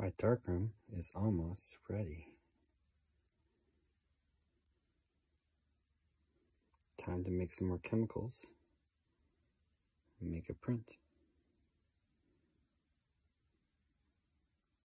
My darkroom is almost ready. Time to make some more chemicals and make a print.